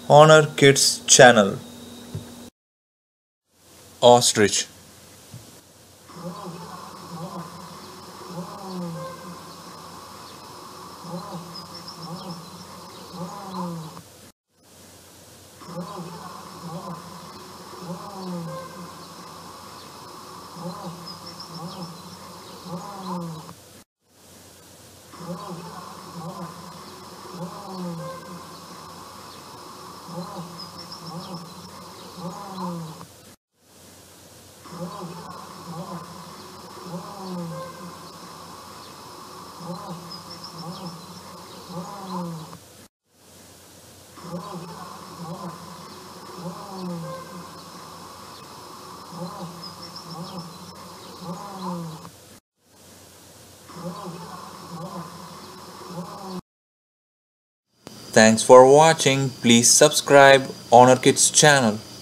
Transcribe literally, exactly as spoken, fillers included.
Honor Kids channel. Ostrich. Thanks for watching. Please subscribe Honor Kids channel.